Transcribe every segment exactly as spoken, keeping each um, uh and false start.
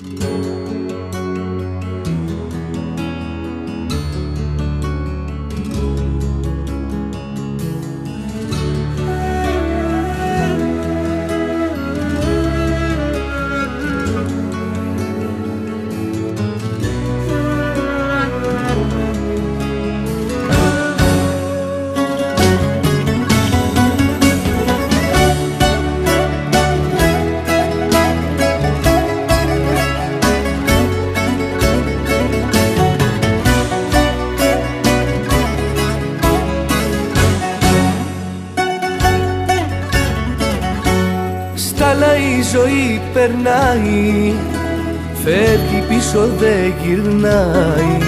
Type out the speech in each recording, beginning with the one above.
Αλλά η ζωή περνάει, φεύγει πίσω δεν γυρνάει.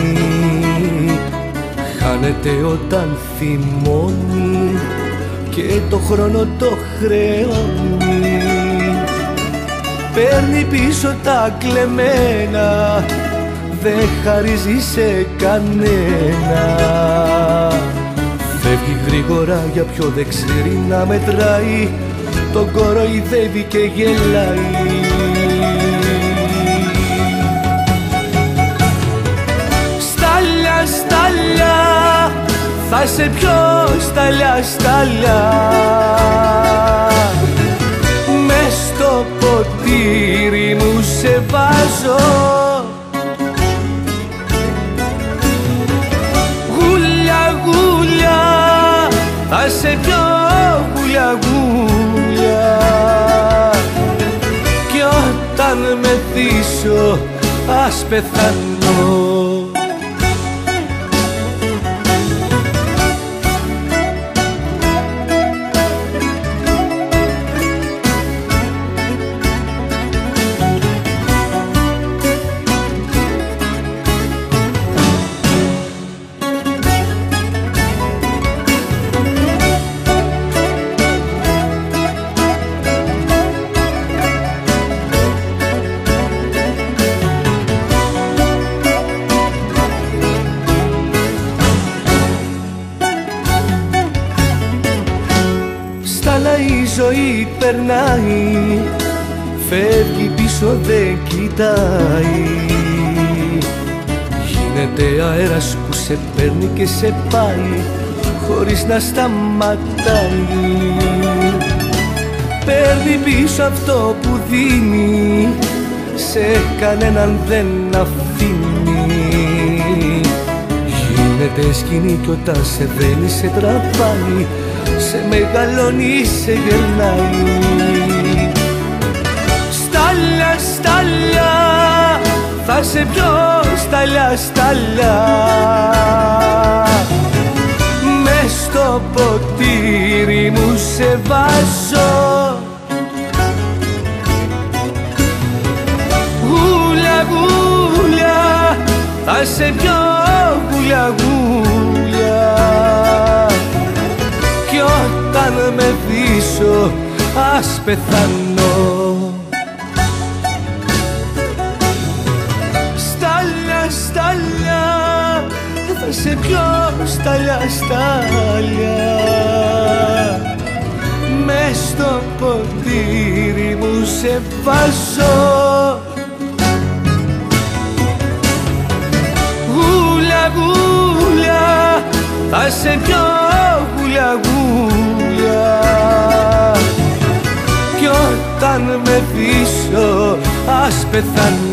Χάνεται όταν θυμώνει και το χρόνο το χρεώνει. Παίρνει πίσω τα κλεμμένα, δεν χαρίζει σε κανένα. Φεύγει γρήγορα για ποιο δεν ξέρει να μετράει, τον κοροϊδεύει και γελάει. Στάλια, στάλια, θα σε πιω στάλια, στάλια. Μες στο ποτήρι μου σε βάζω, γουλιά, γουλιά, θα σε πιω γουλιά, γουλιά. Κι όταν μεθύσω ας πεθάνω. Αλλά η ζωή περνάει, φεύγει πίσω δεν κοιτάει. Γίνεται αέρας που σε παίρνει και σε πάει χωρίς να σταματάει. Παίρνει πίσω αυτό που δίνει, σε κανέναν δεν αφήνει. Γίνεται σκηνή κι όταν σε δένει σε τραβάει, σε μεγαλώνει, σε γερνάει. Στάλια, στάλια, θα σε πιω στάλια, στάλια. Μες στο ποτήρι μου σε βάζω, γουλιά, γουλιά, θα σε πιω γουλιά, γουλιά. Κι όταν μεθύσω ας πεθάνω. Στάλια, στάλια, θα σε πιω στάλια, στάλια. Μες στο ποτήρι μου σε βάζω, γουλιά, γουλιά, θα σε πιω γουλιά, γουλιά. Κι όταν μεθύσω ας πεθάνω.